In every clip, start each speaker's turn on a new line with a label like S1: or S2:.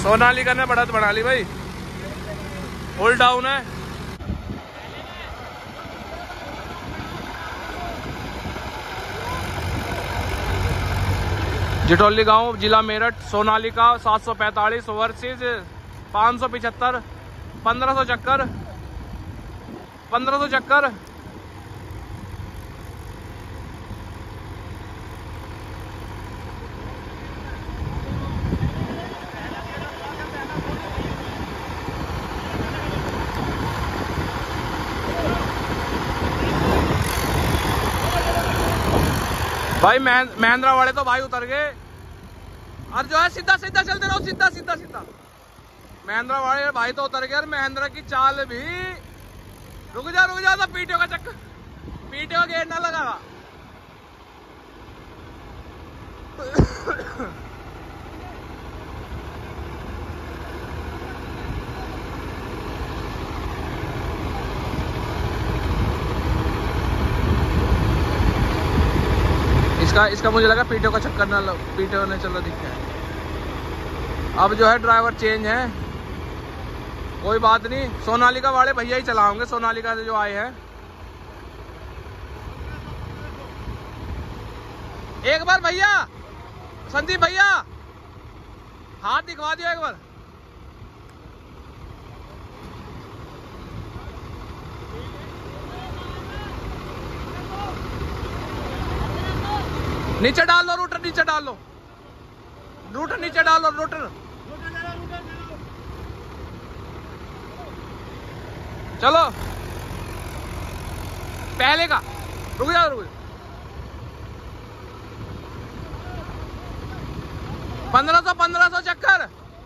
S1: सोनालिका ने बढ़त बढ़ा ली भाई, फुल डाउन है। जिटौली गांव, जिला मेरठ, सोनालिका 745 वर्सेज 575, 1500 चक्कर, 1500 चक्कर। भाई महिंद्रा वाले तो भाई उतर गए, और जो है सीधा सीधा चलते रहो, सीधा सीधा सीधा। महिंद्रा वाले भाई तो उतर गए, और महिंद्रा की चाल भी। रुक जा तो पीटीओ का चक्कर, पीटीओ का गेट ना लगा। इसका मुझे लगा पीटीओ का चक्कर ना, पीटीओ ने चलो दिख गया। अब जो है ड्राइवर चेंज है, कोई बात नहीं, सोनालिका वाले भैया ही चलाओगे, सोनालिका से जो आए हैं। एक बार भैया, संदीप भैया हाथ दिखवा दियो एक बार। नीचे डाल लो रूटर, नीचे डाल लो रूटर, नीचे डाल लो रूटर। चलो पहले का, रुक जाओ 1500 चक्कर।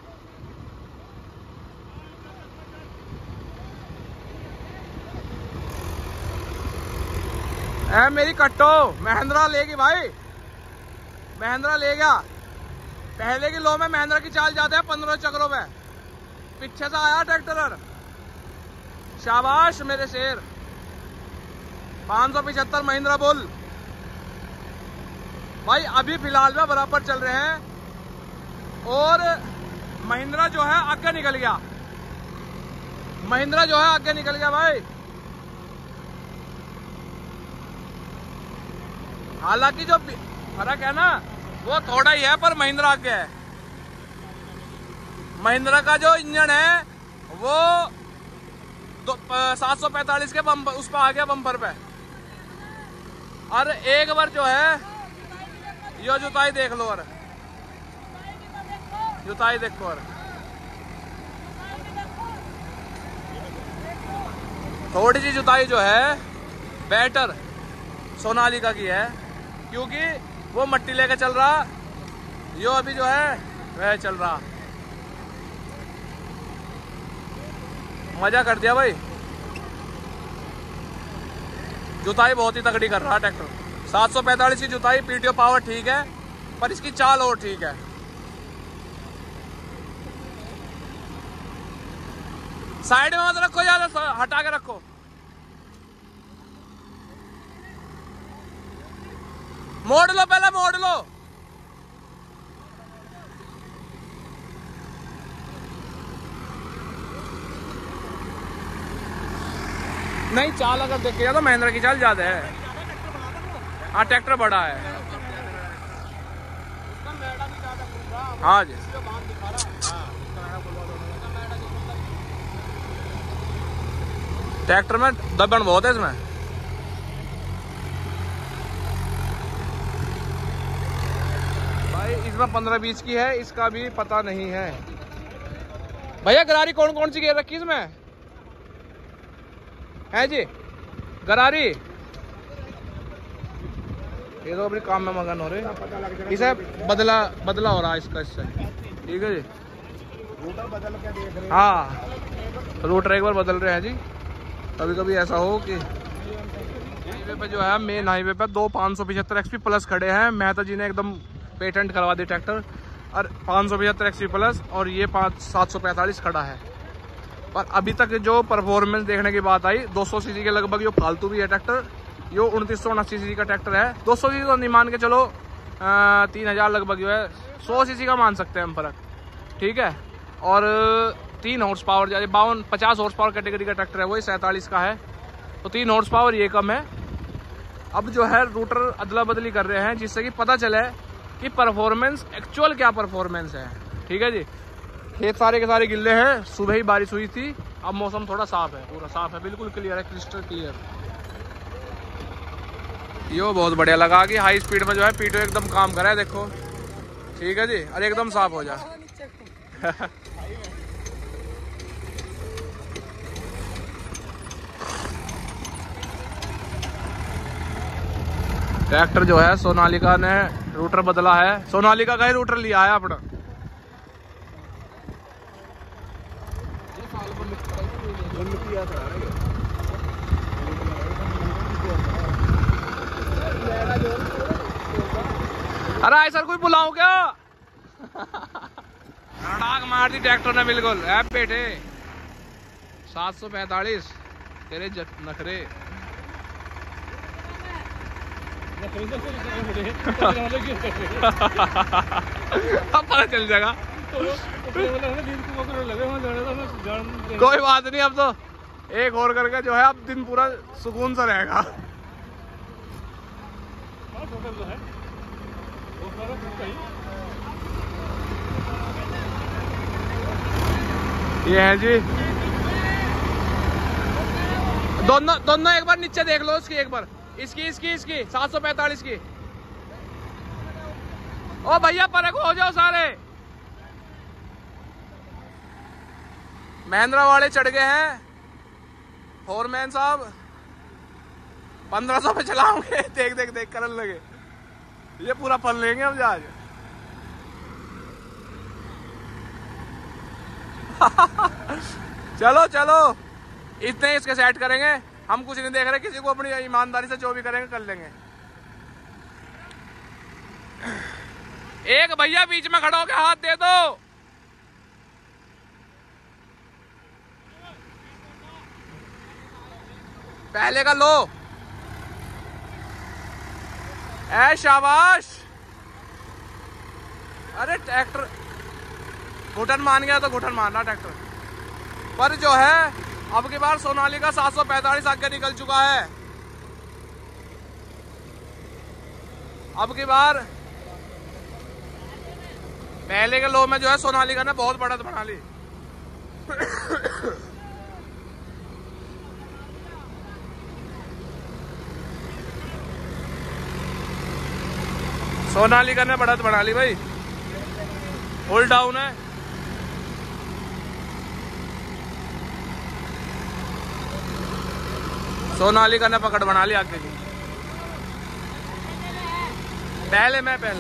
S1: ऐ मेरी कट्टो, महिंद्रा लेगी भाई, महिंद्रा ले गया। पहले की लो में महिंद्रा की चाल जाते हैं 15 चक्रों पे। पीछे से आया ट्रैक्टर, शाबाश मेरे शेर। 575 महिंद्रा बोल भाई। अभी फिलहाल में बराबर चल रहे हैं, और महिंद्रा जो है आगे निकल गया, महिंद्रा जो है आगे निकल गया भाई। हालांकि जो फर्क है ना वो थोड़ा ही है, पर महिंद्रा आगे है। महिंद्रा का जो इंजन है वो 745 के बम्पर उस पर आ गया, बम्पर पे। और एक बार जो है ये जुताई देख लो, और जुताई देखो, और थोड़ी सी जुताई जो है बेटर सोनालिका की है, क्योंकि वो मट्टी लेके चल रहा, यो अभी जो है वह चल रहा। मजा कर दिया भाई, जुताई बहुत ही तगड़ी कर रहा ट्रैक्टर। 745 की जुताई, पीटीओ पावर ठीक है, पर इसकी चाल और ठीक है। साइड में मत रखो, ज्यादा हटा के रखो। मोड़ लो, पहले मोड़ लो। नहीं, चाल अगर देखिएगा तो महिंद्रा की चाल ज्यादा है। हाँ, ट्रैक्टर बड़ा है। हाँ जी, ट्रैक्टर में दबन बहुत है इसमें। भाई इसमें 15-20 की है, इसका भी पता नहीं है। भैया गरारी कौन कौन सी गियर रखी इसमें है जी? गरारी ये तो अपने काम में मगन हो रहे, इसे बदला हो रहा है इसका, इससे ठीक है जी। रूटर बदल के देख रहे हैं। हाँ, रूटर एक बार बदल रहे हैं जी। कभी कभी ऐसा हो कि हाईवे पे जो है, मेन हाईवे पे 2 575 XP प्लस खड़े हैं। मेहता जी ने एकदम पेटेंट करवा दी ट्रैक्टर, और 575 XP प्लस, और ये 745 खड़ा है। पर अभी तक जो परफॉर्मेंस देखने की बात आई, 200 सीसी के लगभग यो फालतू भी है ट्रैक्टर। यो 2979 सीसी का ट्रैक्टर है। 200 सीसी तो नहीं मान के चलो, 3000 लगभग जो है 100 सीसी का मान सकते हैं हम फर्क, ठीक है। और 3 horse power, 50 horse power category का ट्रैक्टर है, वही 47 का है, तो 3 हॉर्स पावर ये कम है। अब जो है रूटर अदला बदली कर रहे हैं जिससे कि पता चले कि परफॉर्मेंस एक्चुअल क्या परफॉर्मेंस है। ठीक है जी। खेत सारे के सारे गिल्ले हैं, सुबह ही बारिश हुई थी, अब मौसम थोड़ा साफ है, पूरा साफ है, बिल्कुल क्लियर है, क्रिस्टल क्लियर। यो बहुत बढ़िया लगा कि हाई स्पीड में जो है पीटो एकदम काम करे, देखो। ठीक है जी, और एकदम साफ हो जाए। ट्रैक्टर जो है सोनालिका ने रूटर बदला है, सोनालिका का ही रूटर लिया है अपना। अरे ऐसा कोई बुलाओ क्या? डाक मार दी ट्रैक्टर ने बिल्कुल। ऐप बेटे 745 तेरे नखरे। अब पता चल जाएगा। कोई बात नहीं, अब तो एक और करके जो है अब दिन पूरा सुकून सा रहेगा। ये है जी, दोनों एक बार नीचे देख लो, इसकी एक बार, इसकी 745 की। ओ भैया परख हो जाओ सारे। महिंद्रा वाले चढ़ गए हैं, फोरमैन साहब 1500 पे चलाओगे। देख करने लगे, ये पूरा पल लेंगे हम जहाज। चलो चलो, इतने इसके सेट करेंगे, हम कुछ नहीं देख रहे, किसी को अपनी ईमानदारी से जो भी करेंगे कर लेंगे। एक भैया बीच में खड़ा होकर हाथ दे दो। पहले का लो। ऐ शाबाश। अरे ट्रैक्टर घुटन मान गया तो घुटन मारना ट्रैक्टर पर। जो है अब की बार सोनालिका 745 आगे निकल चुका है। अब की बार पहले के लो में जो है सोनालिका ने बहुत बढ़त बना ली। सोनालिका ने बढ़त बना ली भाई। फुल डाउन है। सोनालिका ने पकड़ बना ली आगे की। पहले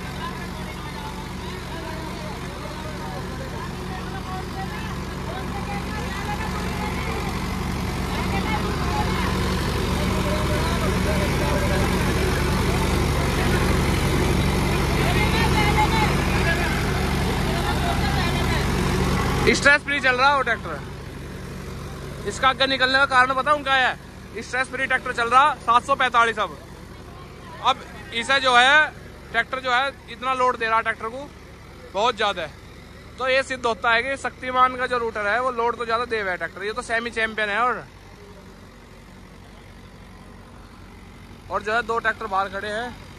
S1: स्ट्रेस फ्री चल रहा है वो ट्रैक्टर। इसका आगे निकलने का कारण बताऊं क्या है? स्ट्रेस फ्री ट्रैक्टर चल रहा 745। अब इसे जो है ट्रैक्टर जो है इतना लोड दे रहा ट्रैक्टर को बहुत ज्यादा है, तो ये सिद्ध होता है कि शक्तिमान का जो रूटर है वो लोड तो ज्यादा दे हुआ है ट्रैक्टर। ये तो सेमी चैंपियन है। और जो है 2 ट्रैक्टर बाहर खड़े हैं।